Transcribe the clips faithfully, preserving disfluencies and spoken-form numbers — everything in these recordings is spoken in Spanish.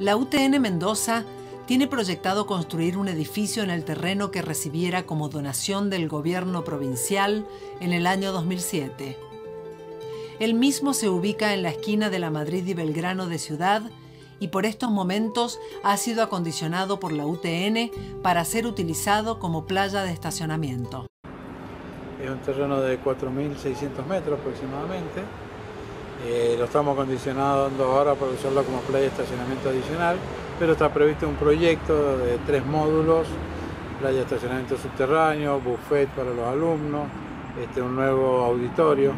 La U T N Mendoza tiene proyectado construir un edificio en el terreno que recibiera como donación del gobierno provincial en el año dos mil siete. El mismo se ubica en la esquina de la Madrid y Belgrano de Ciudad y por estos momentos ha sido acondicionado por la U T N para ser utilizado como playa de estacionamiento. Es un terreno de cuatro mil seiscientos metros aproximadamente. Eh, lo estamos acondicionando ahora para usarlo como playa de estacionamiento adicional, pero está previsto un proyecto de tres módulos: playa de estacionamiento subterráneo, buffet para los alumnos, este, un nuevo auditorio.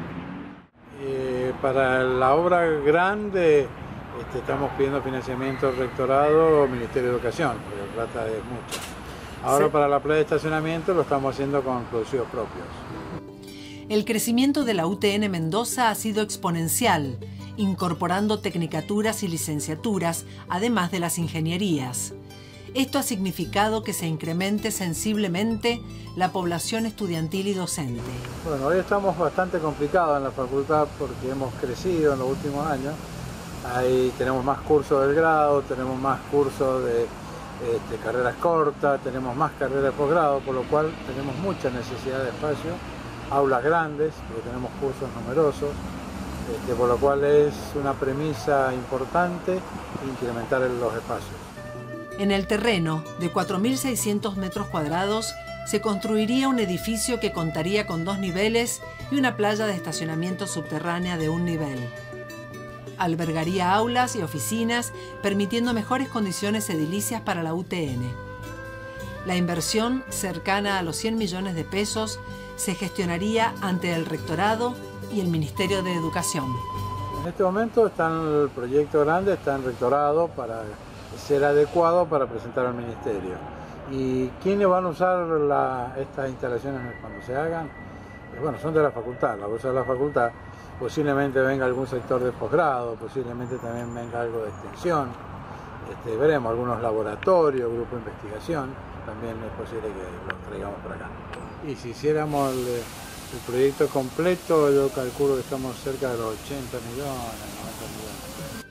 Eh, para la obra grande este, estamos pidiendo financiamiento al rectorado o Ministerio de Educación, porque la plata es mucha. Ahora sí. Para la playa de estacionamiento lo estamos haciendo con producidos propios. El crecimiento de la U T N Mendoza ha sido exponencial, incorporando tecnicaturas y licenciaturas, además de las ingenierías. Esto ha significado que se incremente sensiblemente la población estudiantil y docente. Bueno, hoy estamos bastante complicados en la facultad porque hemos crecido en los últimos años. Ahí tenemos más cursos del grado, tenemos más cursos de este, carreras cortas, tenemos más carreras de posgrado, por lo cual tenemos mucha necesidad de espacio, aulas grandes, porque tenemos cursos numerosos, este, por lo cual es una premisa importante incrementar los espacios. En el terreno de cuatro mil seiscientos metros cuadrados se construiría un edificio que contaría con dos niveles y una playa de estacionamiento subterránea de un nivel. Albergaría aulas y oficinas, permitiendo mejores condiciones edilicias para la U T N. La inversión, cercana a los cien millones de pesos, se gestionaría ante el Rectorado y el Ministerio de Educación. En este momento está el proyecto grande, está en Rectorado para ser adecuado para presentar al Ministerio. ¿Y quiénes van a usar la, estas instalaciones cuando se hagan? Eh, bueno, son de la facultad, la usa de la facultad. Posiblemente venga algún sector de posgrado, posiblemente también venga algo de extensión. Este, veremos algunos laboratorios, grupos de investigación, también es posible que los traigamos por acá. Y si hiciéramos el, el proyecto completo, yo calculo que estamos cerca de los ochenta millones, noventa millones.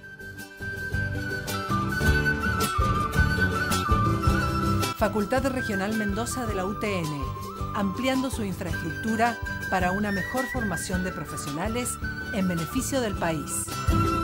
Facultad Regional Mendoza de la U T N, ampliando su infraestructura para una mejor formación de profesionales en beneficio del país.